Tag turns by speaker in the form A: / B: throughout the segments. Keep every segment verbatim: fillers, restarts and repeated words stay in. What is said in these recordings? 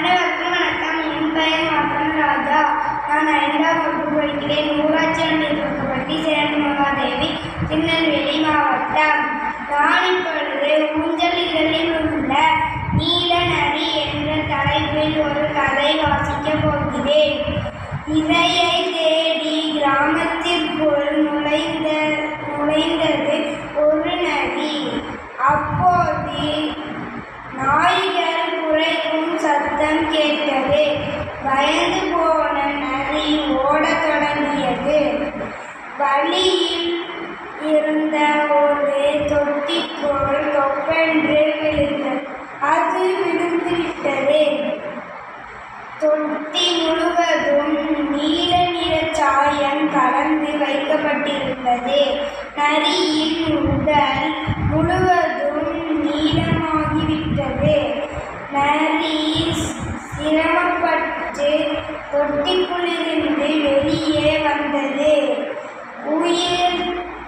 A: அனைவருக்கும் வணக்கம். என் பெயர் மாதவன் ராஜா. நான் ஐந்தாம் வகுப்பு படிக்கிறேன். ஊராட்சி ஒன்றிய துவக்கப்பள்ளி சேரன் மகாதேவி, திருநெல்வேலி மாவட்டம். நான் இப்பொழுது ஊஞ்சல் இதழில் உள்ள நீல நரி என்ற தலைப்பில் ஒரு கதை வாசிக்கப் போகிறேன். இரையை தேடி கிராமத்திற்குள் நுழைந்த நுழைந்தது ஒரு நரி. அப்போது நாய்கள் குறைக்கும் சத்தம் கேட்டது. பயந்து போன நரி ஓடத் தொடங்கியது. வழியில் இருந்த ஒரு தொட்டிக்குள் தொப்பென்று விழுந்தது. அது விழுந்துவிட்டது. தொட்டி முழுவதும் நீல நிற சாயம் கலந்து வைக்கப்பட்டிருந்தது. நரியின் உடல் முழுவதும் நீளமாகிவிட்டது. நரி சிரமப்பட்டு தொட்டிக்குள்ளிருந்து வெளியே வந்தது. உயிர்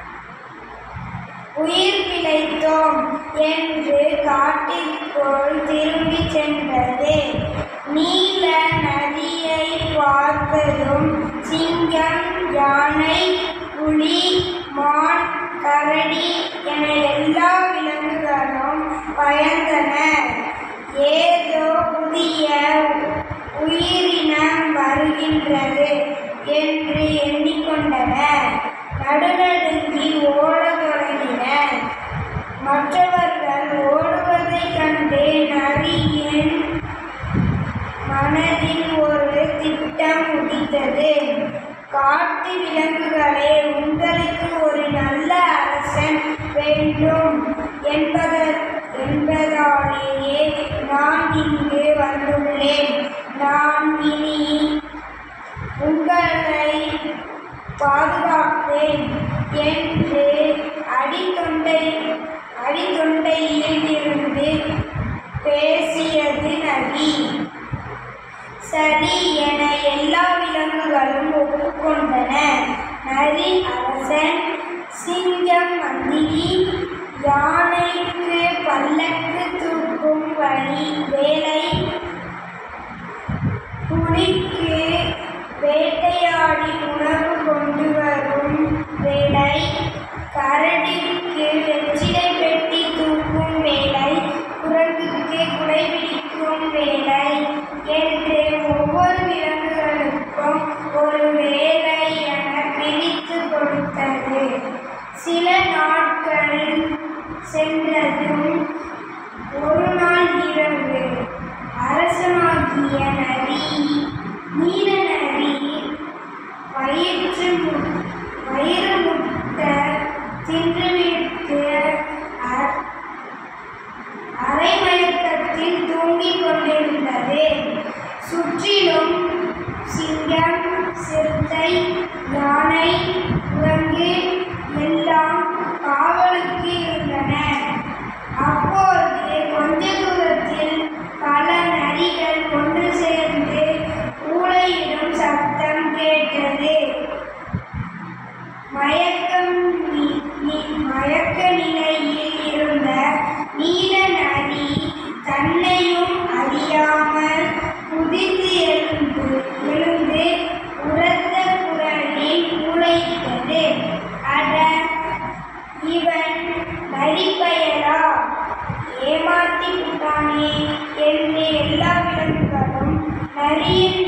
A: உயிர் பிழைத்தோம் என்று காட்டிற்குள் திரும்பி சென்றது. நீல நரியை பார்த்ததும் சிங்கம், யானை, புலி, மான், கரடி என எல்லா விலங்குகளும் பயந்தன. ஏதோ புதிய உயிரினம் வருகின்றது என்று எண்ணிக்கொண்டன. நடுநடுங்கி ஓடத் தொடங்கின. மற்றவர்கள் ஓடுவதைக் கண்டு நரியின் மனதில் ஒரு திட்டம் உதித்தது. காட்டு விலங்குகளே, உங்களுக்கு ஒரு நல்ல அரசன் வேண்டும் என்பத என்பதாலேயே நான் இங்கு வந்துள்ளேன். நான் இனி உங்களை பாதுகாப்பேன் என்று அடித்தொண்டை அடித்தொண்டையில் இருந்து பேசியது நரி. சரி என எல்லா விலங்குகளும் ஒப்புக்கொண்டன. நரி அரசன், சிங்கம் மந்திரி, யானைக்கு பல்லக்கு தூக்கும் வழி வேலை, புலிக்கு வேட்டையாடி உணவு கொண்டு வரும் வேலை, கரடிக்கு வெற்றிலை பெட்டி தூக்கும் வேலை, குரங்குக்கு குடைபிடிக்கும் வேலை என்று ஒவ்வொரு விலங்குகளுக்கும் ஒரு வேலை என பிரித்து கொடுத்தது. சில நாட்கள் சென்றதும் ஒரு நாள் இரவு அரசனாகிய நரி நீல நரி வயிற்று வயிறு முட்ட தின்றுவிட்டு அரைமயக்கத்தில் தூங்கிக் கொண்டிருந்தது. சுற்றிலும் சிங்கம், சிறுத்தை, யானை, குரங்கு எல்லாம் காவலுக்கு இருந்தன. அப்போது கொஞ்ச தூரத்தில் பல நரிகள் ஒன்று சேர்ந்து ஊளையிடும் சத்தம் கேட்டது. மயக்கம் மயக்க நிலையில் இருந்த நீல நரி தன்னையும் அறியாமல் குதித்து எழுந்து எழுந்து உரத்த குரலில் ஊளையிட்டது. அட, இவன் நரிப்பயலா, ஏமாற்றி விட்டானே என்று எல்லா விலங்குகளும் நரியின்